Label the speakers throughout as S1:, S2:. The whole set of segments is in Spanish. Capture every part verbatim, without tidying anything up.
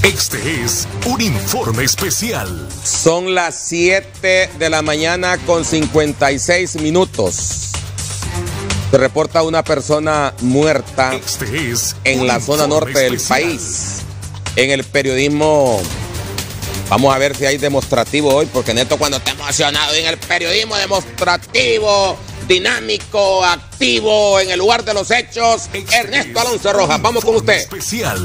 S1: Este es un informe especial.
S2: Son las siete de la mañana con cincuenta y seis minutos. Se reporta una persona muerta
S1: Este es
S2: en la zona norte del país. En el periodismo, vamos a ver si hay demostrativo hoy, porque Neto cuando está emocionado en el periodismo demostrativo, dinámico, activo, en el lugar de los hechos, Ernesto Alonso Rojas, vamos con usted.
S1: Especial.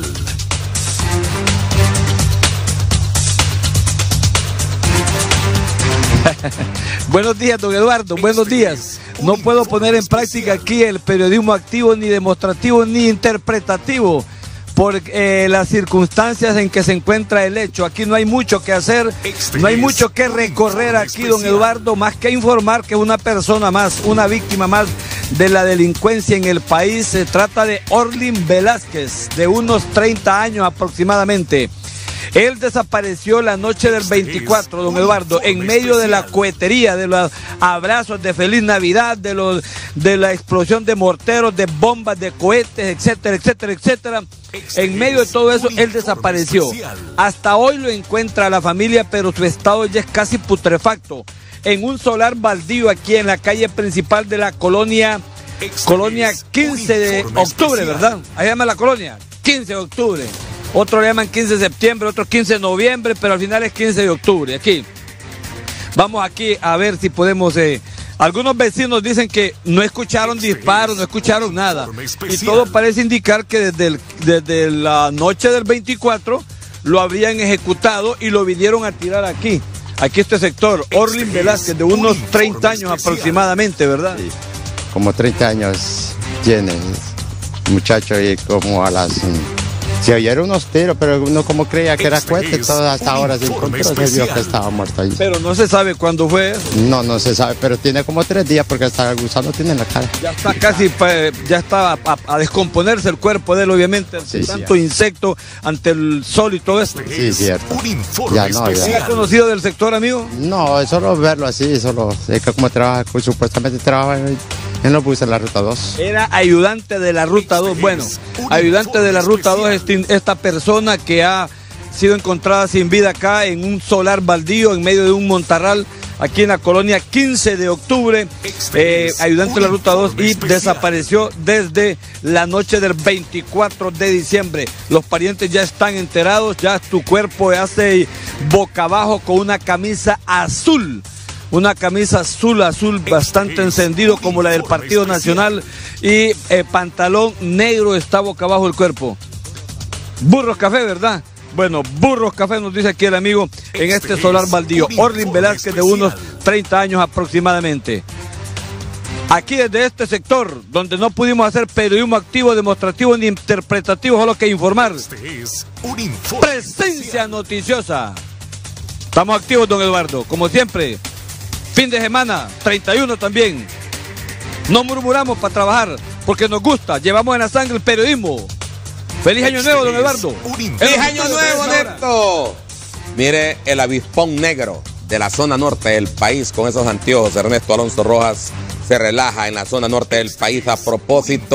S3: Buenos días, don Eduardo, buenos días. No puedo poner en práctica aquí el periodismo activo, ni demostrativo, ni interpretativo, por eh, las circunstancias en que se encuentra el hecho. Aquí no hay mucho que hacer, no hay mucho que recorrer aquí, don Eduardo, más que informar que una persona más, una víctima más de la delincuencia en el país. Se trata de Orlin Velázquez, de unos treinta años aproximadamente. Él desapareció la noche del veinticuatro, don Eduardo, en medio de la cohetería, de los abrazos de Feliz Navidad, de los de la explosión de morteros, de bombas, de cohetes, etcétera, etcétera, etcétera. En medio de todo eso, él desapareció. Hasta hoy lo encuentra la familia, pero su estado ya es casi putrefacto. En un solar baldío aquí en la calle principal de la colonia, colonia quince de octubre, ¿verdad? Ahí llama la colonia, quince de octubre. Otros le llaman quince de septiembre, otros quince de noviembre, pero al final es quince de octubre. Aquí, vamos aquí a ver si podemos... Eh, algunos vecinos dicen que no escucharon disparos, no escucharon nada. Y todo parece indicar que desde, el, desde la noche del veinticuatro lo habrían ejecutado y lo vinieron a tirar aquí. Aquí este sector, Orlin Velázquez, de unos treinta años aproximadamente, ¿verdad?
S4: Sí, como treinta años tiene el muchacho y como a las... Se oyeron unos tiros, pero uno como creía que era cohete, todo hasta ahora se encontró, se vio que estaba muerto ahí.
S3: Pero no se sabe cuándo fue eso.
S4: No, no se sabe, pero tiene como tres días porque hasta el gusano tiene en la cara.
S3: Ya está casi, ya está a, a, a descomponerse el cuerpo de él, obviamente, ante sí, tanto sí, insecto, ante el sol y todo esto.
S4: Sí, cierto. Ya no, ya.
S3: ¿Se ha conocido del sector, amigo?
S4: No, es solo verlo así, solo es que como trabaja, supuestamente trabaja en, en los buses en la ruta dos.
S3: Era ayudante de la ruta dos, bueno, ayudante de la ruta dos, este, esta persona que ha sido encontrada sin vida acá en un solar baldío en medio de un montarral aquí en la colonia quince de octubre, eh, ayudante de la ruta dos, y desapareció desde la noche del veinticuatro de diciembre. Los parientes ya están enterados, ya tu cuerpo hace boca abajo con una camisa azul. Una camisa azul, azul bastante encendido como la del Partido Nacional, y eh, pantalón negro, está boca abajo el cuerpo. Burros Café, ¿verdad? Bueno, Burros Café nos dice aquí el amigo en este solar baldío. Orlin Velázquez, de unos treinta años aproximadamente. Aquí desde este sector, donde no pudimos hacer periodismo activo, demostrativo ni interpretativo, solo que informar. Presencia noticiosa. Estamos activos, don Eduardo, como siempre. Fin de semana, treinta y uno también. No murmuramos para trabajar, porque nos gusta, llevamos en la sangre el periodismo. ¡Feliz año nuevo, don Eduardo!
S2: ¡Feliz año nuevo, Neto! Mire, el avispón negro de la zona norte del país con esos anteojos, Ernesto Alonso Rojas, se relaja en la zona norte del país a propósito